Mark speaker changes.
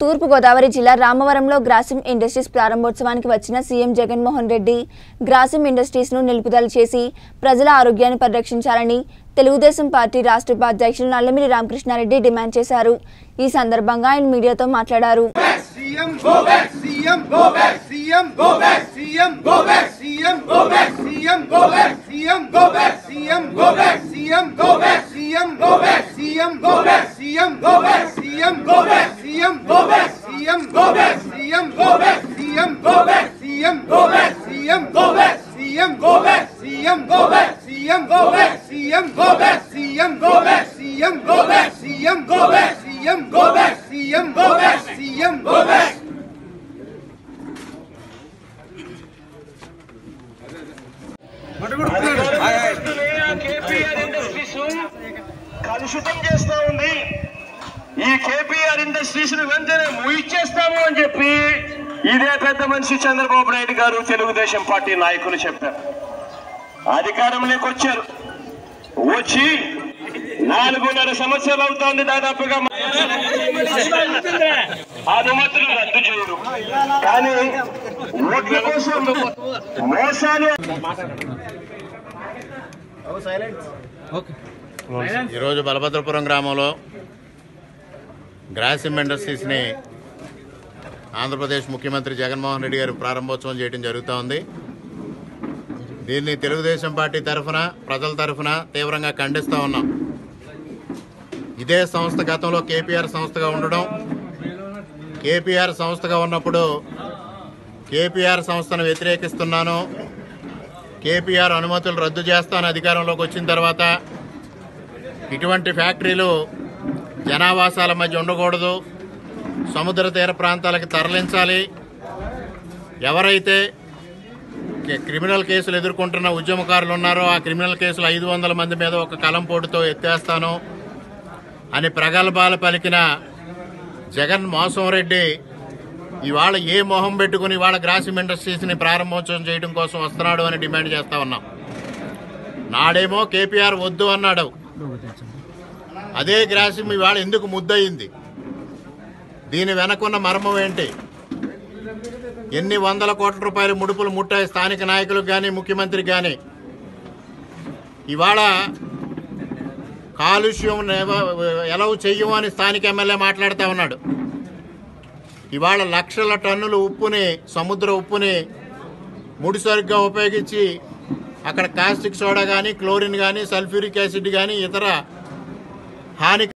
Speaker 1: తూర్పు గోదావరి జిల్లా రామవరంలో గ్రాసిమ్ ఇండస్ట్రీస్ ప్రారంభోత్సవానికి వచ్చిన సీఎం జగన్మోహన్ రెడ్డి గ్రాసిమ్ ఇండస్ట్రీస్ ను నిలుపుదల చేసి ప్రజల ఆరోగ్యాన్ని పరిరక్షించాలని తెలుగుదేశం పార్టీ రాష్ట్ర ఉపాధ్యక్షులు నల్లమిల్లి రామకృష్ణారెడ్డి డిమాండ్ చేశారు। ఈ సందర్భంగా ఆయన మీడియాతో మాట్లాడారు।
Speaker 2: కలుషితం చేస్తా ఉంది। ఈ కేపీఆర్ ఇండస్ట్రీస్ ను వెంటనే ముగిచేస్తాము అని చెప్పి ఇదే పెద్ద మనిషి చంద్రబాబు నాయుడు గారు తెలుగుదేశం పార్టీ నాయకులు చెప్పారు। అధికారంలోకి వచ్చారు, వచ్చి 4.5 సంవత్సరాలు అవుతోంది। దాదాపుగా అనుమతులు రద్దు చేయరు, కానీ ఓట్ల కోసం మోసాలు।
Speaker 3: ఈరోజు బలభద్రపురం గ్రామంలో గ్రాసిమ్ ఇండస్ట్రీస్ని ఆంధ్రప్రదేశ్ ముఖ్యమంత్రి జగన్మోహన్ రెడ్డి గారు ప్రారంభోత్సవం చేయడం జరుగుతూ ఉంది। దీన్ని తెలుగుదేశం పార్టీ తరఫున ప్రజల తరఫున తీవ్రంగా ఖండిస్తూ ఉన్నాం। ఇదే సంస్థ గతంలో కేపీఆర్ సంస్థగా ఉండడం, కేపీఆర్ సంస్థగా ఉన్నప్పుడు కేపీఆర్ సంస్థను వ్యతిరేకిస్తున్నాను, కేపీఆర్ అనుమతులు రద్దు చేస్తాను అధికారంలోకి వచ్చిన తర్వాత ఇటువంటి ఫ్యాక్టరీలు జనావాసాల మధ్య ఉండకూడదు, సముద్ర తీర ప్రాంతాలకు తరలించాలి, ఎవరైతే క్రిమినల్ కేసులు ఎదుర్కొంటున్న ఉద్యమకారులు ఉన్నారో ఆ క్రిమినల్ కేసులు 500 మంది మీద ఒక కలంపోటుతో ఎత్తేస్తాను అని ప్రగల్భాలు పలికిన జగన్ మోసం రెడ్డి ఇవాళ ఏ మొహం పెట్టుకుని ఇవాళ గ్రాసిమ్ ఇండస్ట్రీస్ని ప్రారంభోత్సవం చేయడం కోసం వస్తున్నాడు అని డిమాండ్ చేస్తా ఉన్నాం। నాడేమో కేపీఆర్ వద్దు అన్నాడు, అదే గ్రాసిమ్ ఇవాళ ఎందుకు ముద్దయింది? దీని వెనకున్న మర్మం ఏంటి? ఎన్ని వందల కోట్ల రూపాయల ముడుపులు ముట్టాయి స్థానిక నాయకులకు కానీ ముఖ్యమంత్రికి కానీ? ఇవాళ కాలుష్యం ఎలా చెయ్యము అని స్థానిక ఎమ్మెల్యే మాట్లాడుతూ ఉన్నాడు। ఇవాళ లక్షల టన్నుల ఉప్పుని, సముద్ర ఉప్పుని ముడిసరుగ్గా ఉపయోగించి అక్కడ కాస్టిక్ సోడా కానీ, క్లోరిన్ కానీ, సల్ఫ్యూరిక్ యాసిడ్ కానీ ఇతర హాని